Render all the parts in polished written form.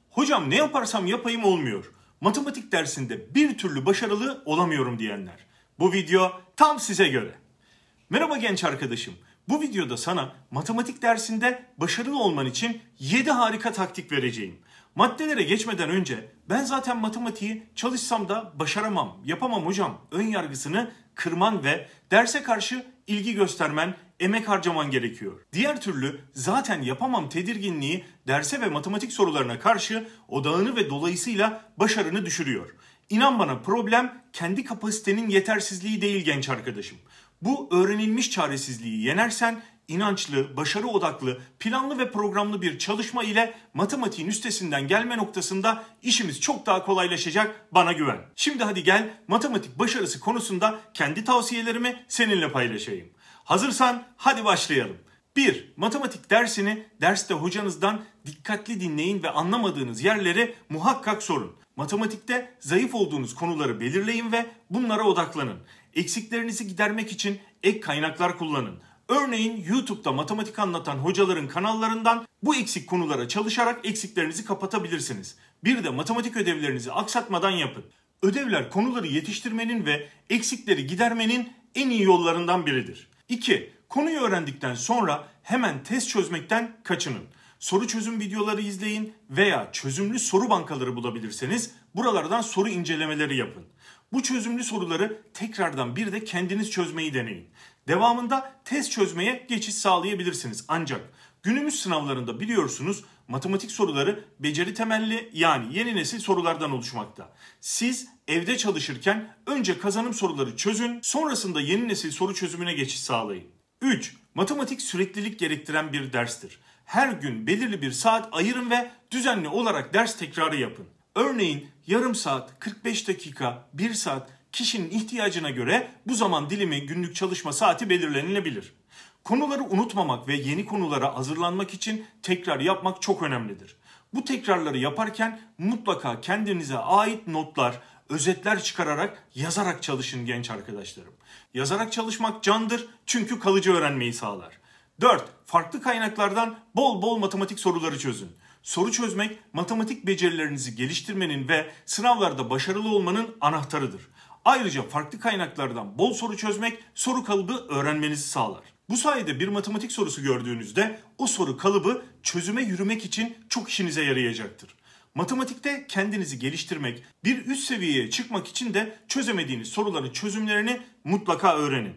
Hocam ne yaparsam yapayım olmuyor. Matematik dersinde bir türlü başarılı olamıyorum diyenler. Bu video tam size göre. Merhaba genç arkadaşım. Bu videoda sana matematik dersinde başarılı olman için 7 harika taktik vereceğim. Maddelere geçmeden önce ben zaten matematiği çalışsam da başaramam, yapamam hocam ön yargısını kırman ve derse karşı ilgi göstermen, emek harcaman gerekiyor. Diğer türlü zaten yapamam tedirginliği derse ve matematik sorularına karşı odağını ve dolayısıyla başarını düşürüyor. İnan bana problem kendi kapasitenin yetersizliği değil genç arkadaşım. Bu öğrenilmiş çaresizliği yenersen inançlı, başarı odaklı, planlı ve programlı bir çalışma ile matematiğin üstesinden gelme noktasında işimiz çok daha kolaylaşacak, bana güven. Şimdi hadi gel matematik başarısı konusunda kendi tavsiyelerimi seninle paylaşayım. Hazırsan hadi başlayalım. 1. Matematik dersini derste hocanızdan dikkatli dinleyin ve anlamadığınız yerleri muhakkak sorun. Matematikte zayıf olduğunuz konuları belirleyin ve bunlara odaklanın. Eksiklerinizi gidermek için ek kaynaklar kullanın. Örneğin YouTube'da matematik anlatan hocaların kanallarından bu eksik konulara çalışarak eksiklerinizi kapatabilirsiniz. Bir de matematik ödevlerinizi aksatmadan yapın. Ödevler konuları yetiştirmenin ve eksikleri gidermenin en iyi yollarından biridir. 2. Konuyu öğrendikten sonra hemen test çözmekten kaçının. Soru çözüm videoları izleyin veya çözümlü soru bankaları bulabilirseniz buralardan soru incelemeleri yapın. Bu çözümlü soruları tekrardan bir de kendiniz çözmeyi deneyin. Devamında test çözmeye geçiş sağlayabilirsiniz. Ancak günümüz sınavlarında biliyorsunuz matematik soruları beceri temelli yani yeni nesil sorulardan oluşmakta. Siz evde çalışırken önce kazanım soruları çözün, sonrasında yeni nesil soru çözümüne geçiş sağlayın. 3. Matematik süreklilik gerektiren bir derstir. Her gün belirli bir saat ayırın ve düzenli olarak ders tekrarı yapın. Örneğin yarım saat, 45 dakika, 1 saat kişinin ihtiyacına göre bu zaman dilimi günlük çalışma saati belirlenilebilir. Konuları unutmamak ve yeni konulara hazırlanmak için tekrar yapmak çok önemlidir. Bu tekrarları yaparken mutlaka kendinize ait notlar, özetler çıkararak, yazarak çalışın genç arkadaşlarım. Yazarak çalışmak candır çünkü kalıcı öğrenmeyi sağlar. 4. Farklı kaynaklardan bol bol matematik soruları çözün. Soru çözmek matematik becerilerinizi geliştirmenin ve sınavlarda başarılı olmanın anahtarıdır. Ayrıca farklı kaynaklardan bol soru çözmek soru kalıbı öğrenmenizi sağlar. Bu sayede bir matematik sorusu gördüğünüzde o soru kalıbı çözüme yürümek için çok işinize yarayacaktır. Matematikte kendinizi geliştirmek, bir üst seviyeye çıkmak için de çözemediğiniz soruların çözümlerini mutlaka öğrenin.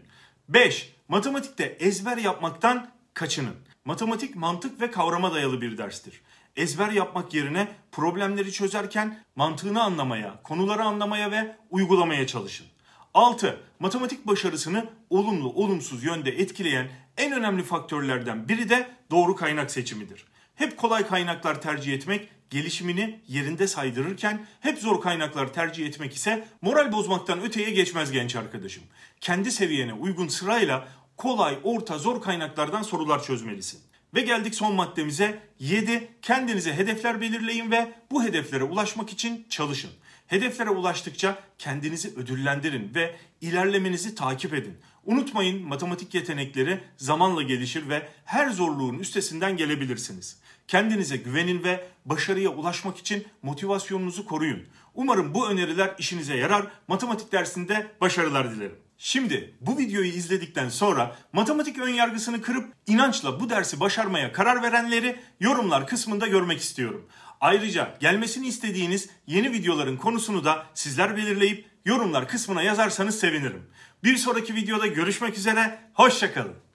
5. Matematikte ezber yapmaktan kaçının. Matematik mantık ve kavrama dayalı bir derstir. Ezber yapmak yerine problemleri çözerken mantığını anlamaya, konuları anlamaya ve uygulamaya çalışın. 6. Matematik başarısını olumlu, olumsuz yönde etkileyen en önemli faktörlerden biri de doğru kaynak seçimidir. Hep kolay kaynaklar tercih etmek gelişimini yerinde saydırırken hep zor kaynaklar tercih etmek ise moral bozmaktan öteye geçmez genç arkadaşım. Kendi seviyene uygun sırayla kolay, orta, zor kaynaklardan sorular çözmelisin. Ve geldik son maddemize. 7. Kendinize hedefler belirleyin ve bu hedeflere ulaşmak için çalışın. Hedeflere ulaştıkça kendinizi ödüllendirin ve ilerlemenizi takip edin. Unutmayın, matematik yetenekleri zamanla gelişir ve her zorluğun üstesinden gelebilirsiniz. Kendinize güvenin ve başarıya ulaşmak için motivasyonunuzu koruyun. Umarım bu öneriler işinize yarar. Matematik dersinde başarılar dilerim. Şimdi bu videoyu izledikten sonra matematik önyargısını kırıp inançla bu dersi başarmaya karar verenleri yorumlar kısmında görmek istiyorum. Ayrıca gelmesini istediğiniz yeni videoların konusunu da sizler belirleyip yorumlar kısmına yazarsanız sevinirim. Bir sonraki videoda görüşmek üzere, hoşça kalın.